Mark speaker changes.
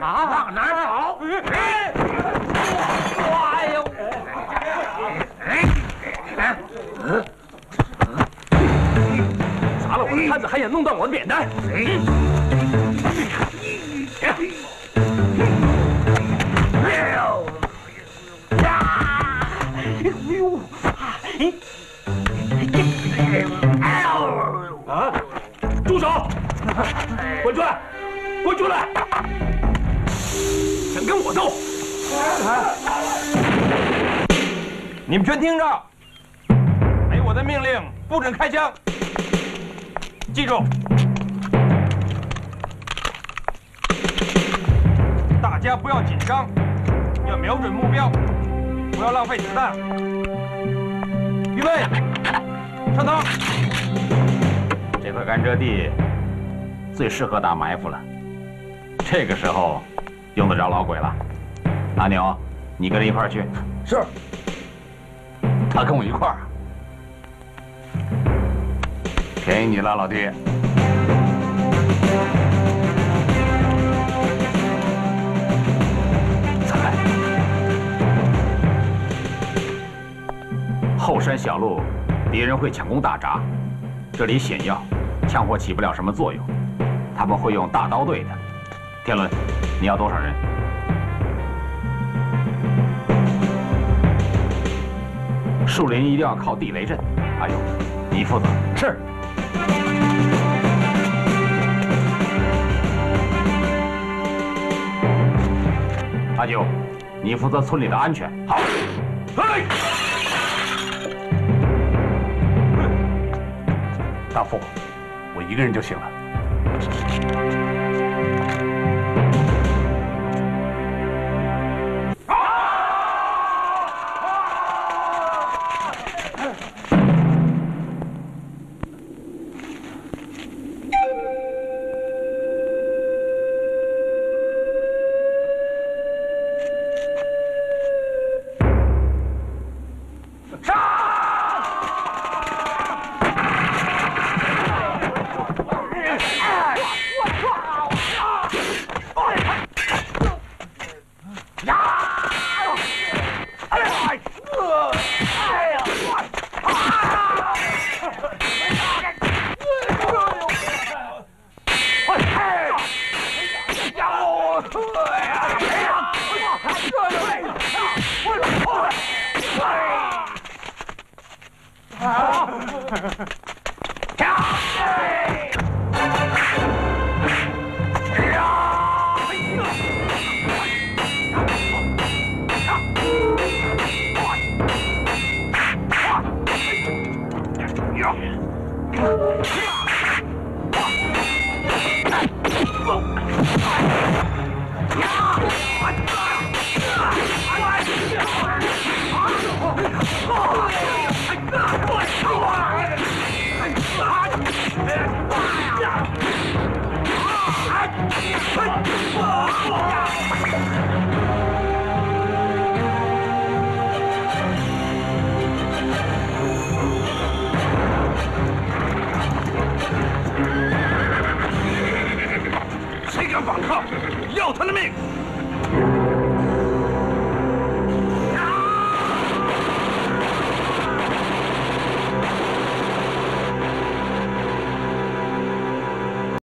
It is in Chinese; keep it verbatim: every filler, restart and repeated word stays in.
Speaker 1: 啊，往哪儿跑？哎，哎呦！哎，嗯，砸了我的摊子，还想弄断我的扁担？哎，哎呦！啊！住手！滚出来！滚出来！想跟我斗？
Speaker 2: 你们全听着，没我的命令不准开枪。记住，大家不要紧张，要瞄准目标，不要浪费子弹。预备，上膛！
Speaker 3: 这块甘蔗地最适合打埋伏了，这个时候用得着老鬼了。阿牛，你跟着一块儿去。
Speaker 1: 是。
Speaker 3: 他跟我一块儿。便宜你了，老弟。再来。后山小路，敌人会抢攻大闸，这里险要，枪火起不了什么作用，他们会用大刀队的。天伦，你要多少人？树林一定要靠地雷阵。阿勇，你负责。
Speaker 1: 是。
Speaker 3: 阿九，你负责村里的安全。好。
Speaker 1: 来。
Speaker 3: 大副，我一个人就行了。
Speaker 1: 谁敢反抗，要他的命！